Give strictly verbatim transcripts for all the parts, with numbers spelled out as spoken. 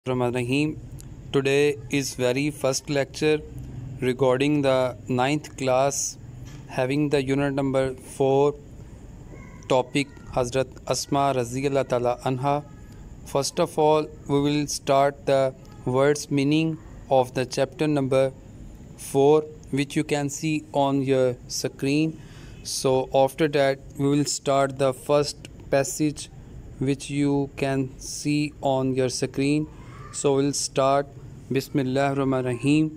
Rahim. Today is very first lecture regarding the ninth class, having the unit number four, topic Hazrat Asma Raziyallahu Ta'ala Anha. First of all, we will start the words meaning of the chapter number four, which you can see on your screen. So after that, we will start the first passage which you can see on your screen. So we'll start. Bismillah ar-Rahman ar-Rahim.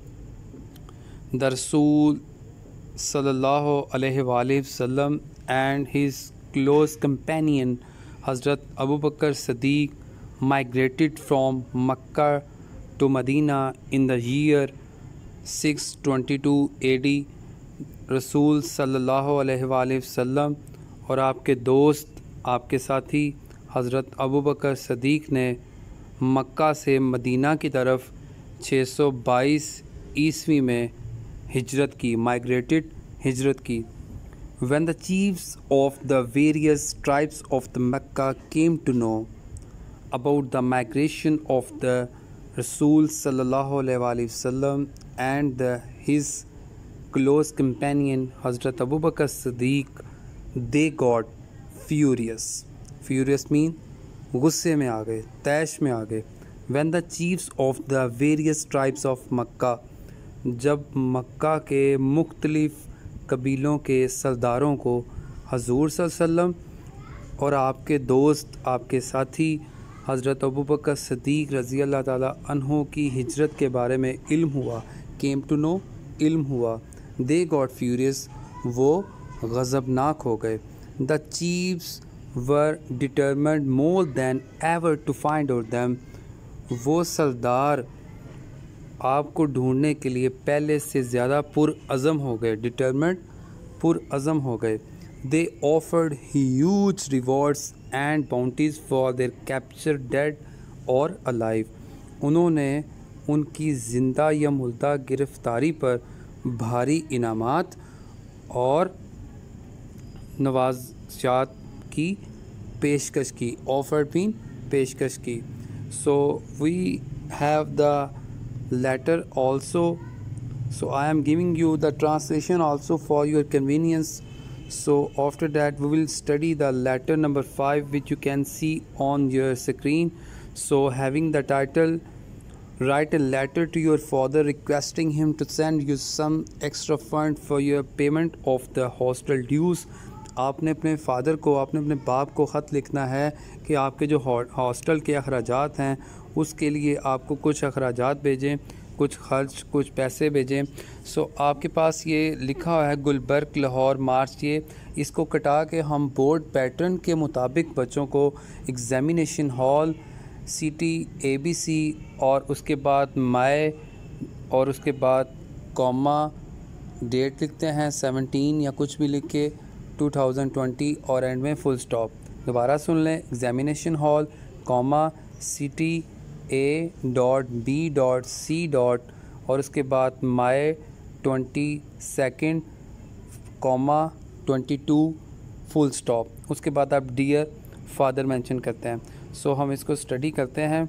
The Rasul sallallahu alaihi wasallam and his close companion Hazrat Abu Bakr Siddiq migrated from Makkah to Medina in the year six twenty-two A D. रसूल सल्लल्लाहु अलैहि वसल्लम और आपके दोस्त आपके साथी हज़रत अबू बकर सदीक़ ने मक्का से मदीना की तरफ छः सौ बाईस ईस्वी में हिजरत की, माइग्रेटेड हिजरत की. When the chiefs of the various tribes of the Mecca came to know about the migration of the Rasul sallallahu alaihi wasallam and the, his close companion Hazrat Abu Bakr Siddiq, they got furious. Furious mean गुस्से में आ गए, तैश में आ गए. When the chiefs of the various tribes of Makkah, जब मक्का के मुख्तलिफ कबीलों के सरदारों को हजूर सल्लल्लाहु अलैहि वसल्लम और आपके दोस्त आपके साथी हज़रत अबू बकर सिद्दीक़ रज़ी अल्लाह ताला अन्हो की हिजरत के बारे में इल्म हुआ, came to know, इल्म हुआ. They got furious, वो गज़बनाक हो गए. The chiefs were determined more than ever to find out them. वो सरदार आपको ढूंढने के लिए पहले से ज़्यादा पुरअज़म हो गए. डिटर्मेंट पुरअज़म हो गए. They offered huge rewards and bounties for their captured dead or alive. उन्होंने उनकी ज़िंदा या मुर्दा गिरफ़्तारी पर भारी इनामात और नवाज़ात की पेशकश की. ऑफर्ड मीन पेशकश की. So we have the letter also. So I am giving you the translation also for your convenience. So after that we will study the letter number five, which you can see on your screen. So having the title, write a letter to your father requesting him to send you some extra fund for your payment of the hostel dues. आपने अपने father को, आपने अपने बाप को ख़त लिखना है कि आपके जो हॉस्टल के अखराजात हैं उसके लिए आपको कुछ अखराजात भेजें, कुछ खर्च, कुछ पैसे भेजें. सो so, आपके पास ये लिखा हुआ है गुलबर्ग लाहौर मार्च. ये इसको कटा के हम बोर्ड पैटर्न के मुताबिक बच्चों को एग्ज़ामिनेशन हॉल, सिटी, एबीसी और उसके बाद माए और उसके बाद कॉमा डेट लिखते हैं सेवनटीन या कुछ भी लिख के टू थाउजेंड ट्वेंटी और एंड में फुल स्टॉप. दोबारा सुन लें. Examination hall comma city A dot B dot C dot और उसके बाद May twenty second comma twenty two full stop. उसके बाद आप डियर फादर मेंशन करते हैं. सो so, हम इसको स्टडी करते हैं.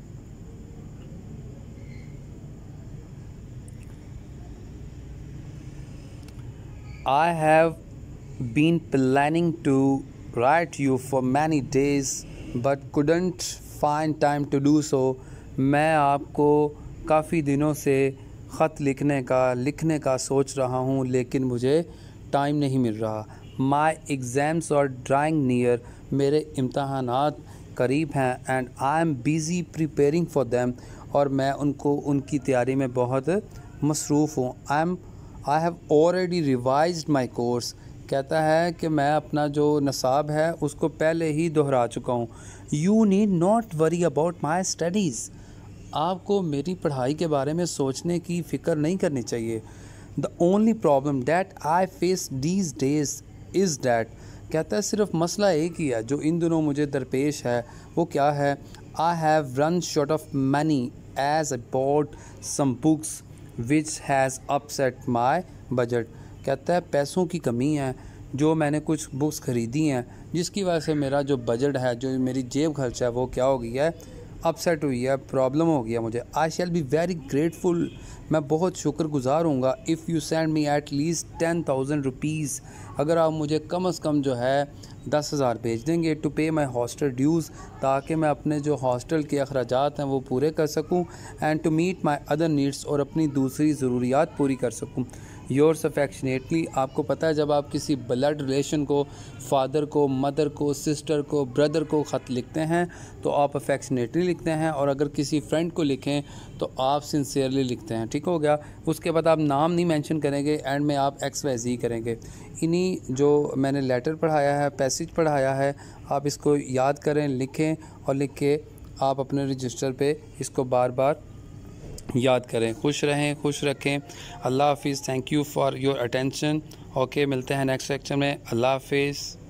I have been planning to write you for many days but couldn't find time to do so. मैं आपको काफ़ी दिनों से ख़त लिखने का लिखने का सोच रहा हूँ लेकिन मुझे टाइम नहीं मिल रहा. My exams are drawing near. मेरे इम्तहानात करीब हैं. And I am busy preparing for them. और मैं उनको उनकी तैयारी में बहुत मसरूफ़ हूँ. I am I have already revised my course. कहता है कि मैं अपना जो नसाब है उसको पहले ही दोहरा चुका हूँ. You need not worry about my studies. आपको मेरी पढ़ाई के बारे में सोचने की फ़िक्र नहीं करनी चाहिए. The only problem that I face these days is that. कहता है सिर्फ मसला एक ही है जो इन दिनों मुझे दरपेश है. वो क्या है? I have run short of money as I bought some books which has upset my budget. कहता है पैसों की कमी है जो मैंने कुछ बुक्स ख़रीदी हैं जिसकी वजह से मेरा जो बजट है, जो मेरी जेब खर्च है वो क्या हो गया है, अपसेट हुई है, प्रॉब्लम हो गया मुझे, I shall be very grateful, मैं बहुत शुक्रगुजार हूँगा if you send me at least ten thousand rupees, अगर आप मुझे कम अज़ कम जो है दस हज़ार भेज देंगे टू पे माई हॉस्टल ड्यूज़, ताकि मैं अपने जो हॉस्टल के अखराजात हैं वो पूरे कर सकूं, and to meet my other needs, और अपनी दूसरी ज़रूरियात पूरी कर सकूं। Yours affectionately. आपको पता है जब आप किसी ब्लड रिलेशन को, फादर को, मदर को, सिस्टर को, ब्रदर को ख़त लिखते हैं तो आप अफेक्शनेटली लिखते हैं, और अगर किसी फ्रेंड को लिखें तो आप सिंसियरली लिखते हैं। ठीक हो गया। उसके बाद आप नाम नहीं मेंशन करेंगे, एंड में आप एक्स वाई जी करेंगे। इन्हीं जो मैंने लेटर पढ़ाया है, पैसेज पढ़ाया है, आप इसको याद करें, लिखें, और लिख के आप अपने रजिस्टर पे इसको बार बार याद करें। खुश रहें, खुश रखें। अल्लाह हाफिज़। Thank you for your attention. Okay, मिलते हैं नेक्स्ट लेक्चर में। अल्लाह हाफिज़।